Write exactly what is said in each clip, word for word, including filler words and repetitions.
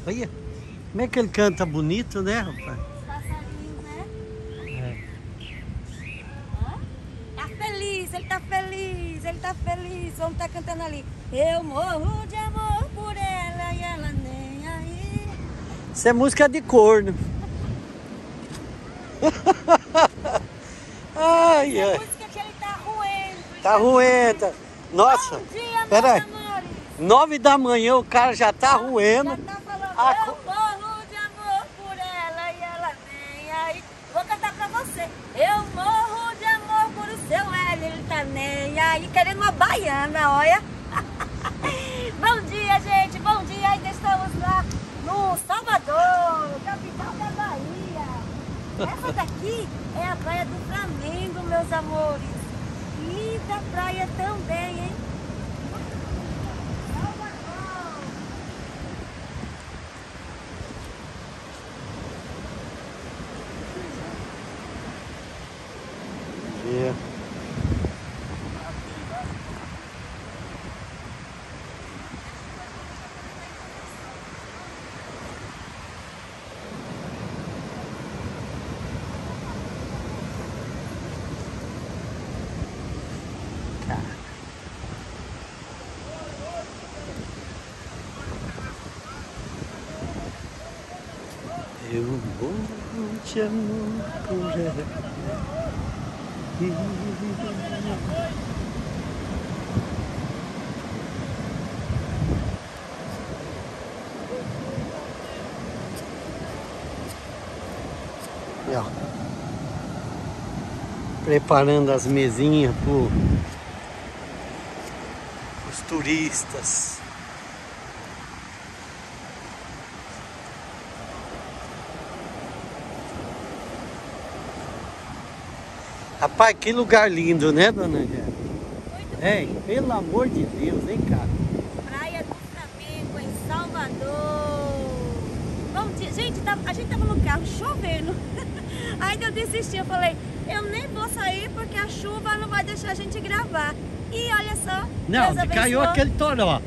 Olha, como é que ele canta bonito, né, rapaz? Passarinhos, né? É. Hã? Tá feliz, ele tá feliz, ele tá feliz. Vamos tá cantando ali. Eu morro de amor por ela e ela nem aí. Isso é música de corno. Ai, É ai. música que ele tá ruendo. Tá ruenta. Nossa, Bom dia, peraí. meus amores. Nove da manhã o cara já tá ruendo. Já tá falando, A eu co- morro de amor por ela e ela nem aí. Vou cantar pra você. Eu morro de amor por o seu Hélio, ele tá nem aí. Querendo uma baiana, olha. Bom dia, gente, bom dia. Ainda estamos lá no Salvador, capital da Bahia. Essa daqui é a praia do Flamengo, meus amores. Linda praia também, hein? Salvador. É. Eu morro de amor por ela. E, ó, preparando as mesinhas para os turistas. Rapaz, que lugar lindo, né, dona Angélica? Muito Ei, pelo amor de Deus, hein, cara? Praia do Flamengo, em Salvador. Bom dia. Gente, tá- a gente tava no carro chovendo. Ainda eu desisti, eu falei, eu nem vou sair porque a chuva não vai deixar a gente gravar. E olha só, Não, Deus caiu abençoou. aquele toró.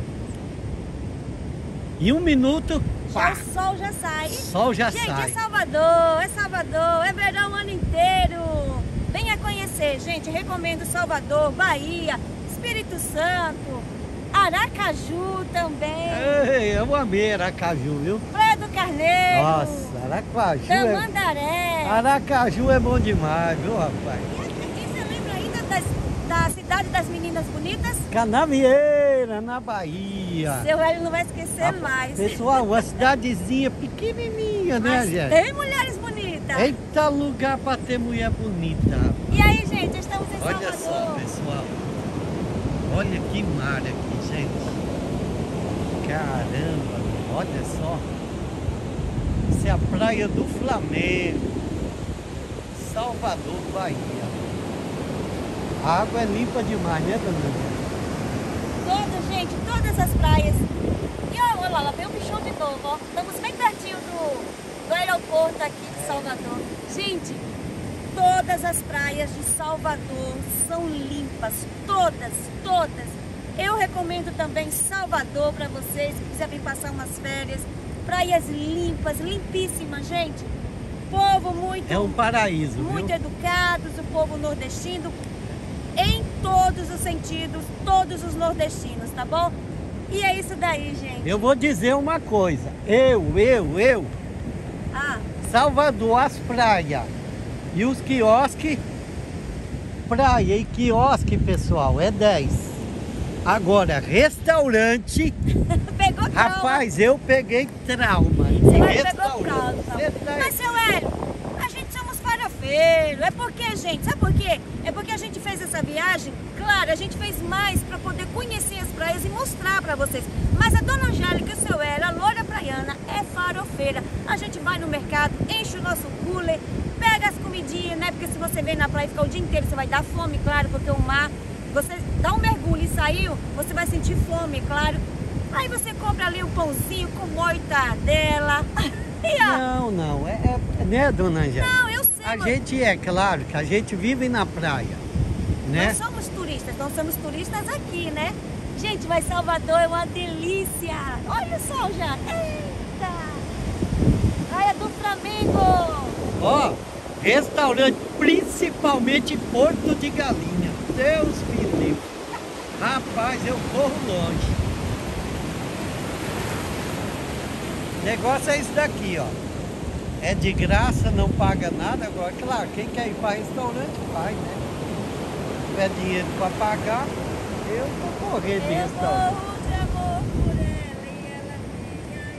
Em um minuto, Já pá, o sol já sai. o sol já Gente, sai. é Salvador, é Salvador, é verão o ano inteiro. Venha conhecer, gente, recomendo Salvador, Bahia, Espírito Santo, Aracaju também, Ei, eu amei Aracaju, viu? Praia do Carneiro, Nossa, Aracaju é... Tamandaré. Aracaju é bom demais, viu, rapaz? E você lembra ainda das, da cidade das meninas bonitas? Canavieira, na Bahia. Seu Hélio não vai esquecer mais. Pessoal, uma cidadezinha pequenininha, né, Mas gente? tem mulheres bonitas. Eita lugar pra ter mulher bonita. E aí, gente, estamos em Olha Salvador. só, pessoal. Olha que mar aqui, gente. Caramba, olha só. Isso é a praia do Flamengo. Salvador, Bahia. A água é limpa demais, né, dona Angélica? Todas, gente, todas as praias. E ó, olha lá, lá vem o bichão de novo, ó. Estamos bem pertinho do, do aeroporto aqui de Salvador. Gente, todas as praias de Salvador são limpas. Todas, todas. Eu recomendo também Salvador para vocês que quiserem vir passar umas férias. Praias limpas, limpíssimas, gente. Povo muito, É um paraíso, muito viu? educados, o povo nordestino. Em todos os sentidos, todos os nordestinos, tá bom? E é isso daí, gente. Eu vou dizer uma coisa. Eu, eu, eu, Ah, Salvador, as praias e os quiosques, praia e quiosque, pessoal, é dez. Agora, restaurante, pegou trauma. rapaz, eu peguei trauma. Você vai pegou Restaurante, trauma. você tá- Mas, seu Hélio, a gente somos farofeiros. É porque, gente, sabe por quê? É porque a gente fez essa viagem, claro, a gente fez mais para poder conhecer as praias e mostrar para vocês. Mas a dona Angélica e o seu Hélio, a loira praiana, é farofeira. A gente vai no mercado, enche o nosso cooler, pega as comidinhas, né? Porque se você vem na praia e ficar o dia inteiro, você vai dar fome, claro, porque o mar, você dá um mergulho e saiu, você vai sentir fome, claro. Aí você compra ali um pãozinho com mortadela. E ó, Não, não, é, é né, dona Angélica? não, eu sei, A mas gente é, claro, que a gente vive na praia, né? nós somos turistas, nós somos turistas aqui, né? Gente, mas Salvador é uma delícia. Olha o sol já. Eita! Restaurante, principalmente Porto de Galinha. Deus me livre. Rapaz, eu corro longe. O negócio é isso daqui, ó. É de graça, não paga nada. Agora, claro, quem quer ir para restaurante, vai, né? Se tiver dinheiro para pagar, eu vou correr de Eu restaurante. morro de amor por ela e ela vem aí.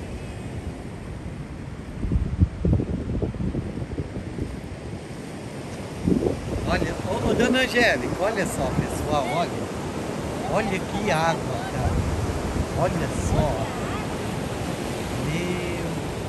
Olha, ô, ô, dona Angélica, olha só, pessoal, olha. Olha que água, cara. Olha só. Meu.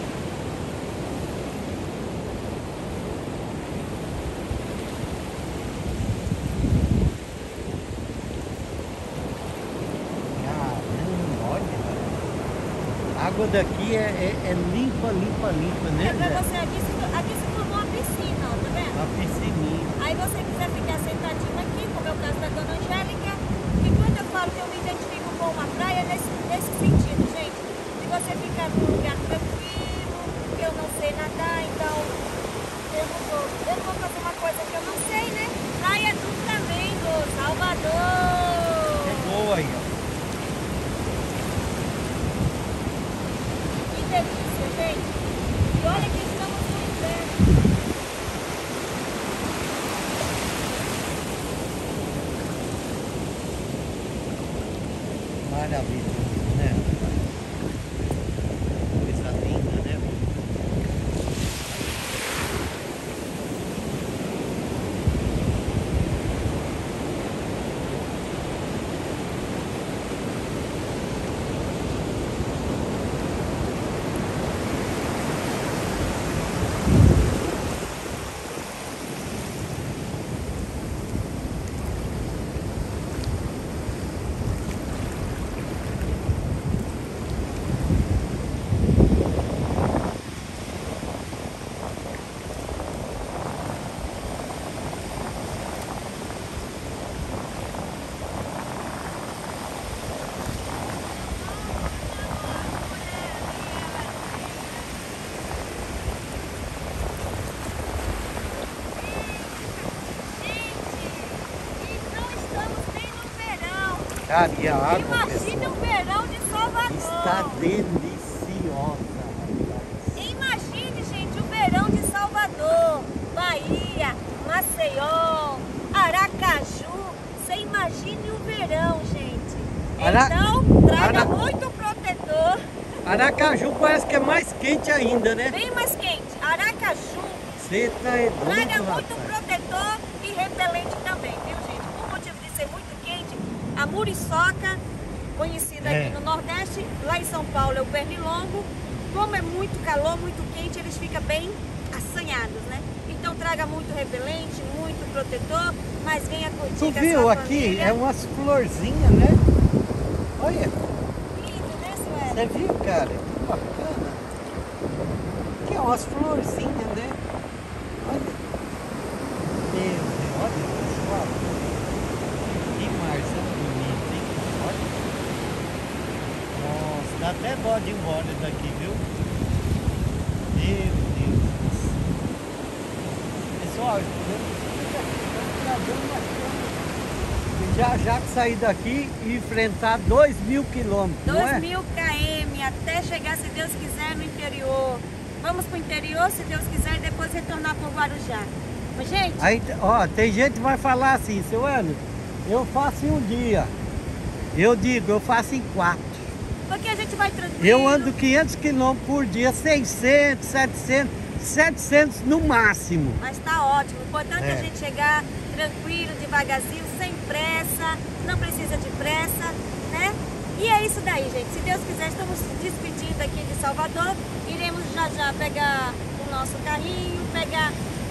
Caramba, olha. A água daqui é, é, é limpa, limpa, limpa, né? É pra Zé? você, aqui se, aqui se formou uma piscina, ó, tá vendo? Uma piscininha. Aí você quiser ficar sentadinho aqui, como é o caso da dona Angélica, que quando eu falo que eu me identifico com uma praia, é nesse, nesse sentido, gente. Se você ficar num lugar tranquilo, eu não sei nadar, então eu não vou, eu não vou fazer uma coisa que eu não sei, né? Praia do Flamengo, Salvador! Chegou aí, ó. Que delícia, gente! E olha que estamos no inverno. Maravilha, né? Coisa linda, né? Cara, e a água, Imagine pessoal, o verão de Salvador. está deliciosa, rapaz. Imagine, gente, o verão de Salvador, Bahia, Maceió, Aracaju. Você imagine o verão, gente. Ara- Então, traga Ara- muito protetor. Aracaju parece que é mais quente ainda, né? Bem mais quente. Aracaju, Você tá é traga doido, muito rapaz. protetor e repelente também, viu, gente? Por motivo de ser muito quente, a muriçoca, conhecida É. aqui no Nordeste, lá em São Paulo é o pernilongo. Como é muito calor, muito quente, eles ficam bem assanhados, né? Então traga muito repelente, muito protetor, mas venha curtir Tu com a viu sua aqui? família. É umas florzinhas, né? Olha, Lindo, né, Sueli? você viu, cara? Que bacana. Aqui é umas florzinhas, né? Olha. Meu Deus, olha, pessoal. Que marzão bonito, hein? Olha. Nossa, dá até dó de ir embora daqui, viu? Meu Deus do céu. Pessoal, e já já que sair daqui e enfrentar dois mil quilômetros, não é? dois mil quilômetros até chegar, se Deus quiser, no interior. Vamos pro interior, se Deus quiser, e depois retornar pro Guarujá. Mas, gente, Aí, ó, tem gente que vai falar assim, seu Ano, eu faço em um dia. Eu digo, eu faço em quatro. porque a gente vai tranquilo. Eu ando quinhentos quilômetros por dia, seiscentos, setecentos, setecentos no máximo. Mas tá ótimo. O importante é. É. a gente chegar tranquilo, devagarzinho, sem pressa. Não precisa de pressa, né? E é isso daí, gente. Se Deus quiser, estamos despedindo aqui de Salvador. Iremos já já pegar o nosso carrinho, pegar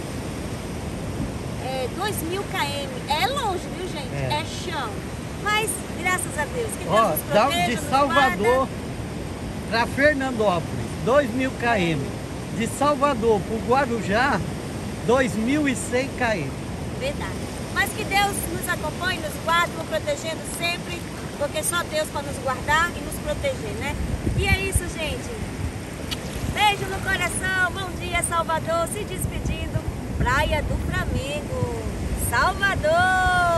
é, dois mil quilômetros. É longe, viu, gente? É. É, chão. Mas, graças a Deus, que Deus Ó, nos da- proteja, de nos Salvador guarda. para Fernandópolis, dois mil quilômetros. De Salvador para Guarujá, dois mil e cem quilômetros. Verdade. Mas que Deus nos acompanhe, nos guarde, nos protegendo sempre, porque só Deus para nos guardar e nos proteger, né? E é isso, gente. Beijo no coração, bom dia, Salvador, se despedindo. Praia do Flamengo, Salvador.